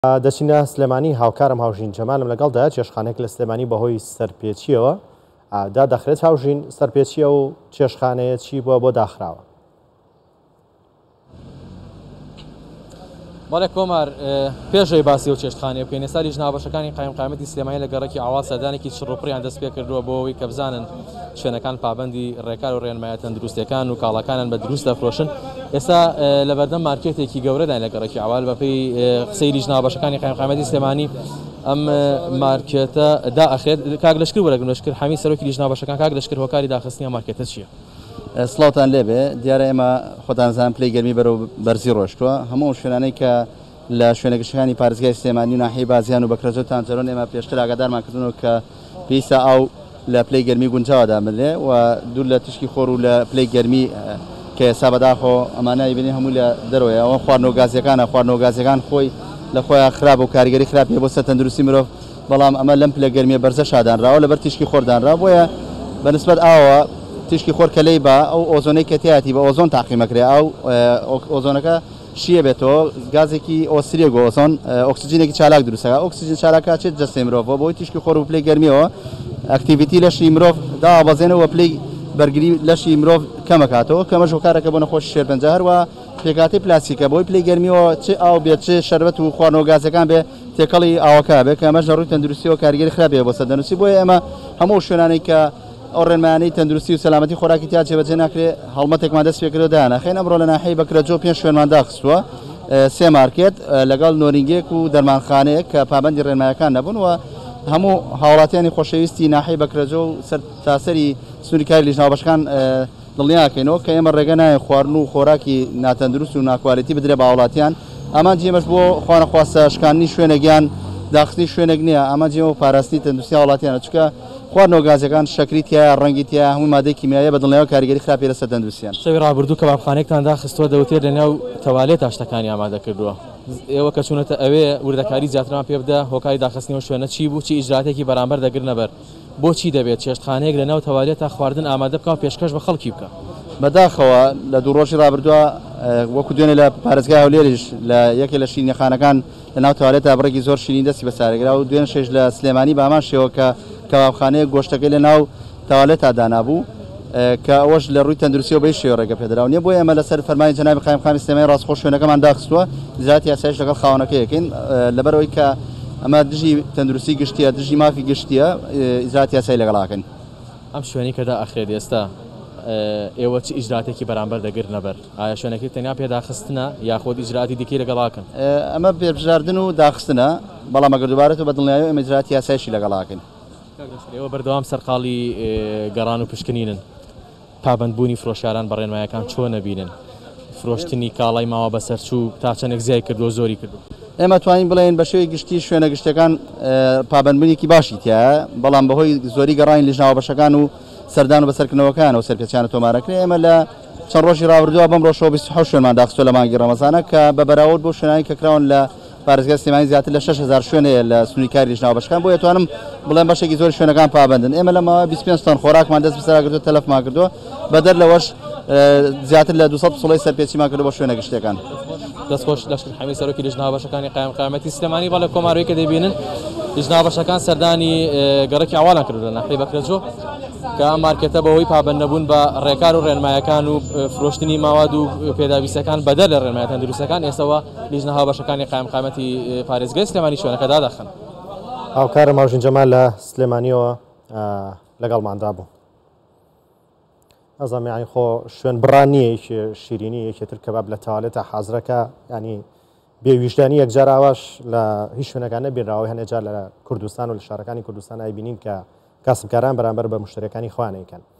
دەچینە سلێمانی هاوکارم هاوژین جەمالم لەگەڵدا چێشخانەیەک لە سلێمانی بەهۆی سەرپێچیەوە دادەخرێت هاوژین سەرپێچیە و چێشخانەیە چی بووە بۆ داخراوە. بەڵێ کۆمار پێشەوەی باسی و چێشتخانەیە بکەین ئێستا لیژنەوابەشەکانی قایمقامەتی سلێمانی لە گەڕەکی ئاوا سەردانێکی چڕوپڕیان دەست پێ کردووە بۆ ئەوەی کە بزانن شوێنەکان پابەندی ڕێکار و ڕێنمایە تەندروستیەکان و کاڵەکانن بە دروست دەفرۆشن. ئێستا لە بەردەم مارکێتێکی گەورەدان لە گەڕەکی ئاوا بەپێی قسەی لیژنەوابەشەکانی قایمقامەتی سلێمانی ئەم مارکێتە دائەخرێت. کاک لەشکر وەرەگرن لەشکر حەمی سەرۆکی لیژنەوابەشەکان. کاک لەشکر هۆکاری داخستنی ئەم مارکێتە چییە؟ سڵاوتان لێبێ دیارە ئێمە خۆتانزان پلەی گەرمی بەرەو بەرزی ڕۆشتووە هەموو شوێنانەی کە لە شوێنەگەشتەکانی پارێزگای سلێمانی و ناحیەی بازیان و بەکرەجۆ تانجەرۆن ئێمە پێشتر ئاگادارمان کردنەوە کە پێویستە ئاو لە پلەی گەرمی گونجاوەدا ملێ و دوور لە تشکی خۆر و لە پلەی گەرمی کە ئێستا بەداخۆ ئەمانە بینی هەموو لە دەرەوەی ئەوە خواردنەوە گازیەکانە خواردنەوە گازیەکان خۆی لە خۆیان خراپ و کاریگەری خراپیە بۆ سەر تەندروستی مرۆڤ بەڵام ئەمە لەم پلە گەرمیە بەرزە شادانراوە لەبەر تشکی خۆردانرا بۆیە بەنسبەت ئاوە تشکی خۆر کە لەی بە ئەو ئۆزۆنەی کەتیاتی بە ئۆزۆن تاقیمەکرێ ئەو ئۆزۆنەکە شیە بێتەوە گازێکی ئۆسریێگۆ ئۆزۆن ئۆکسسیجینێکی چالاک دروستەکە ئۆکسسیجین چالاکە چێت جەستەی مرۆڤ بۆی تشکی خۆر و پلەی گەرمیەوە ئەکتیڤیتی لەشی مرۆڤ دابەزێنەوە پلەی بەرگری لەشی مرۆڤ کەمەکاتەوە کەمەش کارەکە بۆ نەخۆش شێرپەنجە هەروە پێکاتی پلاستیکە بۆی پلەی گەرمیەوە چ ئاو بێت چ شەربەت و خواردنەوە گازەکان بێ تێکەڵی ئاوەکە بێت کە ئەمەش لە ڕووی تەندروستیەوە کاریگەری خراپێ بۆ سەردەنووسی بۆیە ئێمە هەموو شوێنانەی کە ئەو ڕێنمایانەی تەندروستی و سەلامەتی خۆراکی تیا جێبەجێ ناکرێت هەڵمەتێکمان دەست پێکردەوە دایانەخێن ئەمڕۆ لە ناحیەی بەکرەجۆ پێنج شوێنمان داخستووە سێ مارکێت لەگەڵ نۆرینگێک و دەرمانخانەیەک کە پابەندی ڕێنمایەکان نەبوون و هەموو هاوڵاتیانی خۆشەویستی ناحیەی بەکرەجۆ و تاسەری سنووری کاری لیژنەوابەشەکان دڵنیاکەینەوە کە ئێمە ڕێگە نایە خواردن و خۆراکی ناتەندروست و ناکوالیتی بدرێ بە هاوڵاتیان ئەمان جێمەش بۆ خوانەخواستە شکاندنی شوێنەگیان داخستنی شوێنێک نییە ئەمە جێمە و پاراستنی تەندروستی هاوڵاتیانە چکە خواردنەوە گازەکان شەکری تایە ڕەنگی تایە هەمووی مادەی کیمیاییە بە دڵنیاوە کاریگەری خراپی لەسەر تەندروستیان. شەوی ڕابردوو کەبابخانەیەکتان داخستووە دەوتێت لەناو تەوالێت تاشتەکانی ئامادە کردووە. ئێوە کە چوونەتە ئەوێ وردەکاری زیاترمان پێ بدە هۆکاری داخستنەوە شوێنە چی بوو چی ئیجراتێکی بەرامبەر دەگرنە بەر بۆچی دەبێت چێشتخانەیەک لەناو تەوالێت تا خواردن ئامادە بکە و پێشکەش بە خەڵکی بکە. بەداخەوە لە دوو ڕۆژی ڕابردووە وەکو دوێنێ لە پارێزگای هەولێریش لە یەکێ لە شینەخانەکان لەناو تەوالێتە بڕێکی زۆر شیرین دەستی بەسارەگرا و دوێن شێش لە سلێمانی بە هەمان شێوە کە کەبابخانەیە گۆشتەکەی لەناو تەوالێتە دانابوو کە ئەوەش لە ڕووی تەندروستی و بەی شێوە ڕێگە پێدراوە نیە بۆیە ئەمە لەسەر فەرمانی جەنابی قایمقامی سلێمانی ڕاستخۆ شوێنەکەمان داخستووە ئیجراتی یاساییش لەگەڵ خاوەنەکە یەکەین لەبەرەوەی کە ئەمە دژی تەندروستی گشتیە دژی مافی گشتیە ئیجراتی یاسایی لەگەڵاکەن. ئەم شوێنی کە دائەخرێت ئێستا ئێوە چ ئیجراتێکی بەرامبەر دەگرنە بەر ئایا شوێنەکەی تەنیا پێداخستنە یاخۆ ئیجراتی دیکەی لەگەڵاکەن؟ ئەمە پێبژاردن و داخستنە بەڵام ئەگەر دووبارەتەوە بە دڵنیایی ئێمە ئیجراتی یاساییشی لەگەڵاکەن. ئێوە بەردەوام سەرقاڵی گەڕان و پشکنینن پابەندبوونی فرۆشیاران بە ڕێنمایەکان چۆن نەبینن فرۆشتنی کاڵای ماوە بەسەرچوو تا چەندێک زیای کردو زۆری کردو. ئێمە توانین بڵێن بە شێوەی گشتی شوێنە گشتەکان پابەندبوونێکی باشی تایە بەڵام بەهۆی زۆری گەڕانی لیژنەوابەشەکان و سەردان و بەسەرکردنەوەکان و سەرپێچیانە تۆمارەکرێ ئێمە لە چەند ڕۆژی ڕابردووە بەم ڕۆژەوە 26 شوێنمان داخستووە لە مانگی ڕەمەزانە کە بە بەراورد بۆ شوێنانی کە کراون لە پارێزگای سلێمانی زیاتر لە 6000 شوێنەیە لە سنووری کاری لیژنەوابەشەکان بۆ دەتوانم بڵێم بەشێکی زۆری شوێنەکان پابەندن. ئێمە لەماوە 25 تۆن خۆراکمان دەست بەسەرا کردووە تەلەفمان کردووە بەدەر لەوەش زیاتر لە 200 پسڵەی سەرپێچیمان کردووە بۆ شوێنە گشتەکان. دەستخۆش لەشکر حەمی سەرۆکی لیژنەوابەشەکانی قایمقامەتی سلێمانی بەڵێ کۆماروی کە دەبینن لیژنەوابەشەکان سەردانی گەڕەکی ئاوالان کردو لە ناحیەی بەکرەجۆ کە ئەم مارکێتە بەهۆی پابەند نەبوون بە ڕێکار و ڕێنمایەکان و فرۆشتنی ماواد و پێداویستەکان بەدەر لە ڕێنمایە تەندروستەکان ئێستاوە لیژنەوابەشەکانی قایمقامەتی پارێزگای سلێمانی شوێنەکە دادەخەن. هاوکارم هاوژین جەمال لە سلێمانیەوە لەگەڵماندا بوو. ئەزانم یانی خۆ شوێن بڕان نییە شیرینی یەکێتر کەباب لە تەوالێتە حازرەکە ینی بێویژدانی یەکجار ئاواش لە هیچ شوێنەکان نەبینراوەی هەنێجار لە کوردستان و لە شارەکانی کوردستان ئایبینین کە کاسبکاران بەرامبەر بە مشتریەکانی خوانەکەن.